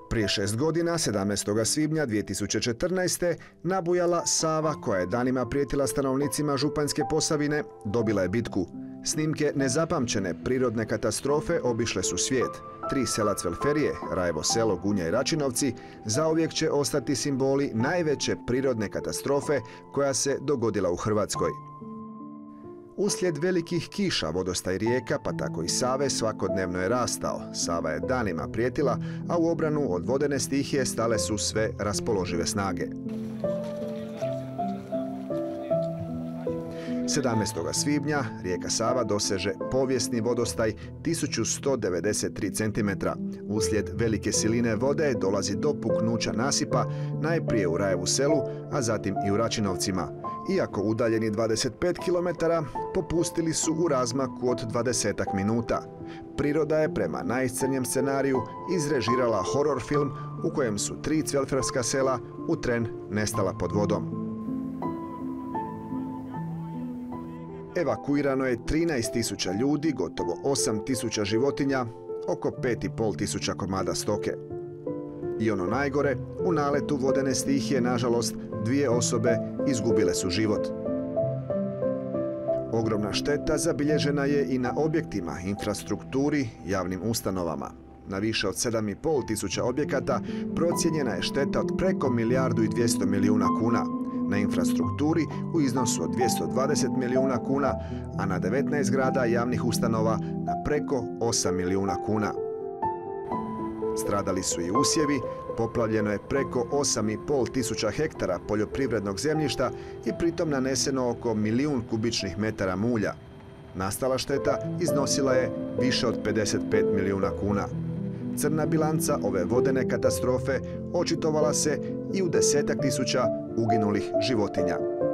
Prije 6 godina, 17. svibnja 2014. nabujala Sava, koja je danima prijetila stanovnicima Županjske Posavine, dobila je bitku. Snimke nezapamćene prirodne katastrofe obišle su svijet. 3 sela Cvelferije, Rajevo selo, Gunja i Račinovci, zauvijek će ostati simboli najveće prirodne katastrofe koja se dogodila u Hrvatskoj. Uslijed velikih kiša vodostaj rijeka, pa tako i Save, svakodnevno je rastao. Sava je danima prijetila, a u obranu od vodene stihije stale su sve raspoložive snage. 17. svibnja rijeka Sava doseže povijesni vodostaj 1193 cm. Uslijed velike siline vode dolazi do puknuća nasipa, najprije u Rajevu selu, a zatim i u Račinovcima. Iako udaljeni 25 km, popustili su u razmaku od 20 minuta. Priroda je prema najiscrnjem scenariju izrežirala horor film u kojem su 3 cvelferska sela u tren nestala pod vodom. Evakuirano je 13.000 ljudi, gotovo 8.000 životinja, oko 5.500 komada stoke. I ono najgore, u naletu vodene stihije, nažalost, 2 osobe izgubile su život. Ogromna šteta zabilježena je i na objektima, infrastrukturi, javnim ustanovama. Na više od 7.500 objekata procijenjena je šteta od preko 1,2 milijarde kuna. Na infrastrukturi u iznosu od 220 milijuna kuna, a na 19 zgrada javnih ustanova na preko 8 milijuna kuna. Stradali su i usjevi, poplavljeno je preko 8.500 hektara poljoprivrednog zemljišta i pritom naneseno oko 1.000.000 kubičnih metara mulja. Nastala šteta iznosila je više od 55 milijuna kuna. Crna bilanca ove vodene katastrofe očitovala se i u 10.000 uginulih životinja.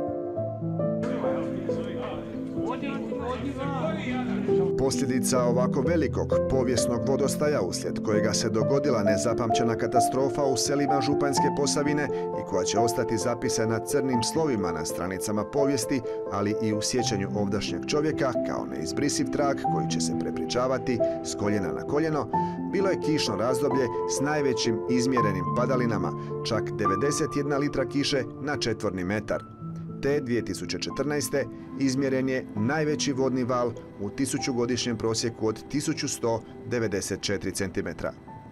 Posljedica ovako velikog povijesnog vodostaja, uslijed kojega se dogodila nezapamćena katastrofa u selima Županjske Posavine i koja će ostati zapisana crnim slovima na stranicama povijesti, ali i u sjećanju ovdašnjeg čovjeka kao neizbrisiv trag koji će se prepričavati s koljena na koljeno, bilo je kišno razdoblje s najvećim izmjerenim padalinama, čak 91 litra kiše na četvorni metar. Te 2014. izmjeren je najveći vodni val u 1000-godišnjem prosjeku od 1194 cm.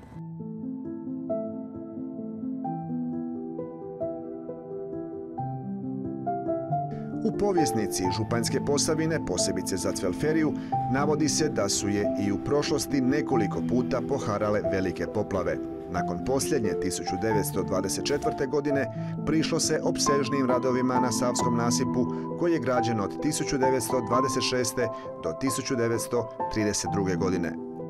U povjesnici Županjske Posavine, posebice za Cvelferiju, navodi se da su je i u prošlosti nekoliko puta poharale velike poplave. Nakon posljednje 1924. godine prišlo se opsežnim radovima na Savskom nasipu koji je građen od 1926. do 1932. godine.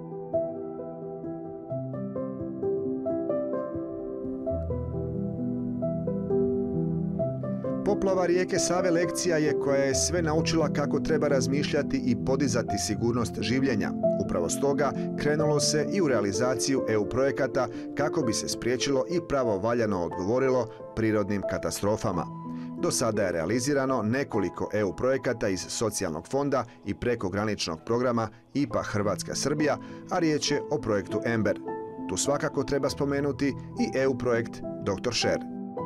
Poplava rijeke Save lekcija je koja je sve naučila kako treba razmišljati i podizati sigurnost življenja. Upravo stoga krenulo se i u realizaciju EU projekata kako bi se spriječilo i pravovaljano odgovorilo prirodnim katastrofama. Do sada je realizirano nekoliko EU projekata iz Socijalnog fonda i prekograničnog programa IPA Hrvatska-Srbija, a riječ je o projektu Ember. Tu svakako treba spomenuti i EU projekt Dr. Šer.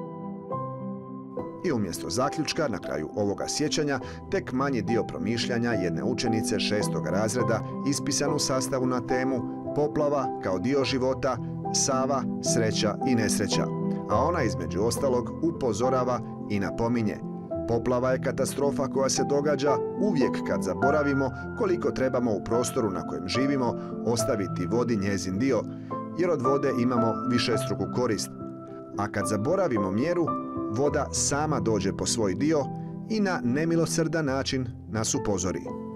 I umjesto zaključka, na kraju ovoga sjećanja, tek manji dio promišljanja jedne učenice 6. razreda ispisan u sastavu na temu Poplava kao dio života, Sava, sreća i nesreća. A ona između ostalog upozorava i napominje: poplava je katastrofa koja se događa uvijek kad zaboravimo koliko trebamo u prostoru na kojem živimo ostaviti vodi njezin dio, jer od vode imamo višestruku korist. A kad zaboravimo mjeru, voda sama dođe po svoj dio i na nemilosrdan način nas upozori.